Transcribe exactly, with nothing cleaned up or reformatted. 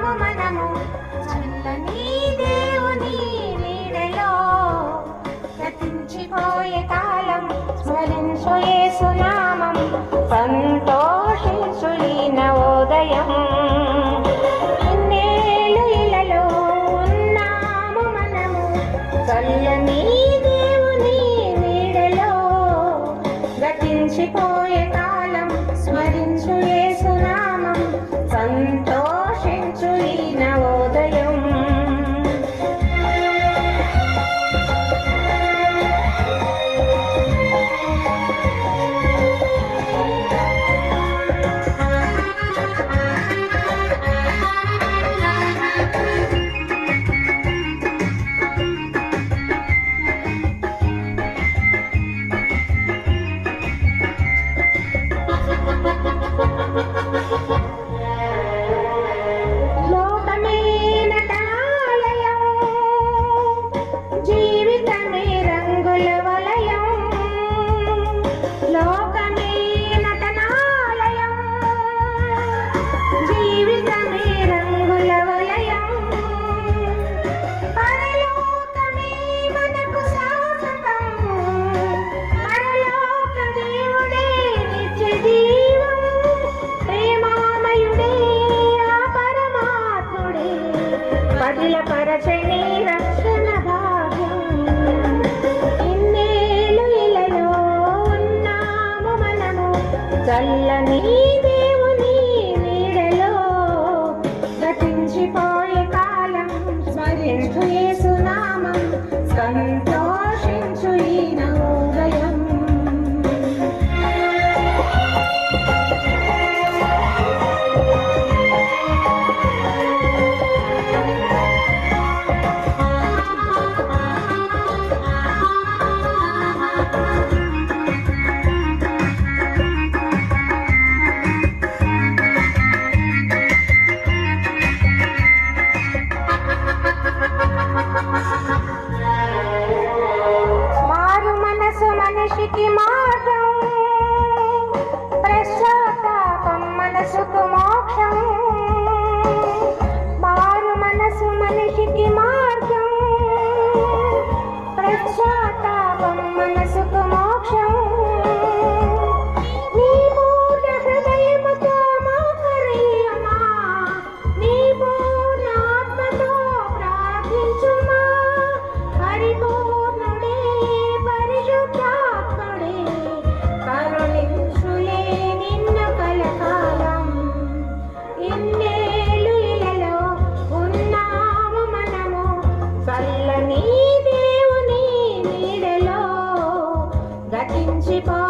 ఉన్నాము మనము చల్లని దేవుని నీడలో. గతించిపోయే కాలం స్మరించు యేసు నామం, సంతోషించు ఈ నవోదయం. ఇన్నేళ్ళు ఇలలో ఉన్నాము మనము చల్లని దేవుని నీడలో. గతించిపోయే కాలం స్మరించు యేసు నామం, సంతోషించు ఈ నవోదయం. పరచని రక్షణ భాగ్యం. ఇన్నేళ్ళు ఇలలో ఉన్నాము మనము చల్లని దేవుని నీడలో. గతించిపోయే కాలం స్మరించు యేసు నామం, సంతోషించు ఈ నవోదయం. మనిషికి మార్గం, పశ్చాత్తాపం మనసుకు మోక్షం. మారు మనసు మనిషికి మార్గం, పశ్చాత్తాపం మనసుకు మోక్షం. నీ పూర్ణ హృదయముతో మోకరిల్లుమా, నీ పూర్ణ ఆత్మతో ప్రార్థించుమా. పరిపూర్ణుడే పరిశుద్ధాత్ముడే కరుణించులే నిన్ను కలకాలం. ఇన్నేళ్ళు ఇలలో ఉన్నాము మనము చల్లని దేవుని నీడలో. గతించిపో